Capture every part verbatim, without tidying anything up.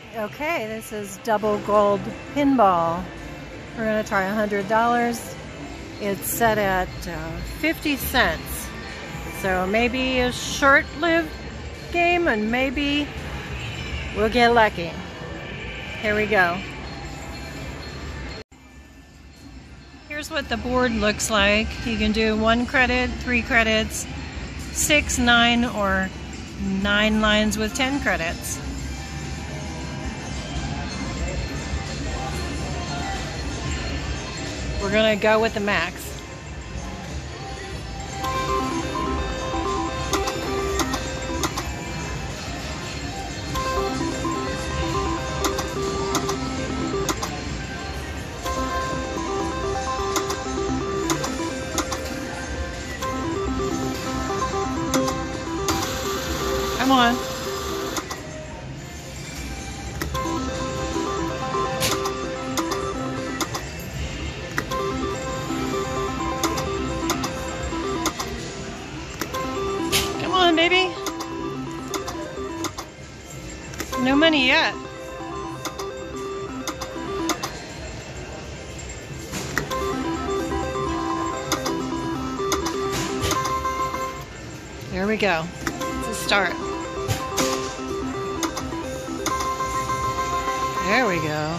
Okay, this is double gold pinball. We're going to try one hundred dollars. It's set at uh, fifty cents. So maybe a short-lived game and maybe we'll get lucky. Here we go. Here's what the board looks like. You can do one credit, three credits, six, nine, or nine lines with ten credits. We're gonna go with the max. Come on. Come on, baby. No money yet. There we go. It's a start. There we go.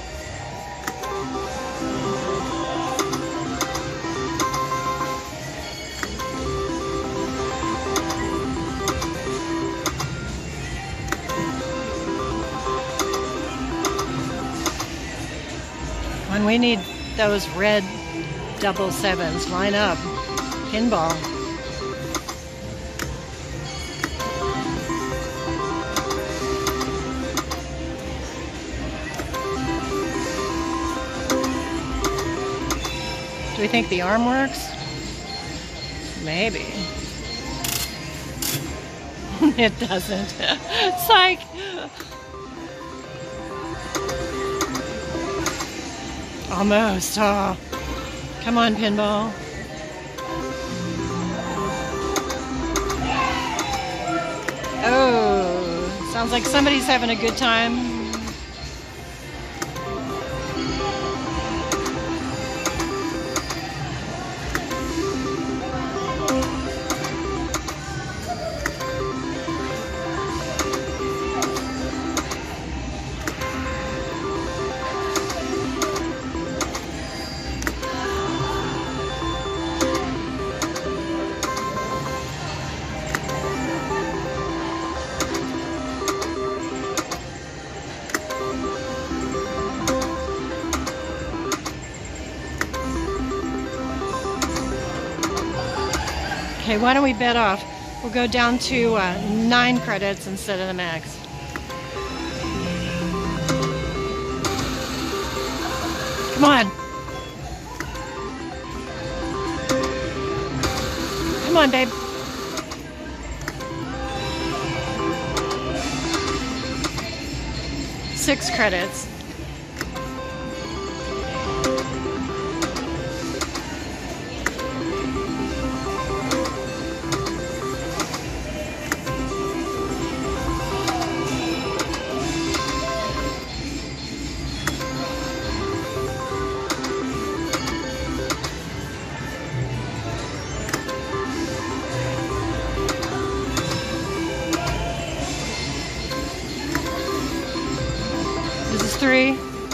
When we need those red double sevens, line up. Pinball. Do we think the arm works? Maybe. It doesn't. It's like... Almost. Oh. Come on, pinball. Oh, sounds like somebody's having a good time. Okay, why don't we bet off? We'll go down to uh, nine credits instead of the max. Come on. Come on, babe. Six credits. This is three.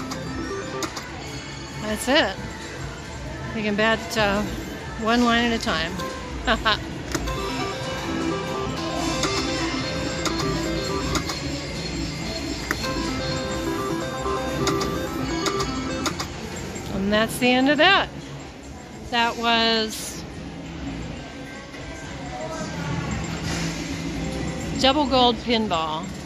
That's it. You can bet uh, one line at a time. And that's the end of that. That was double gold pinball.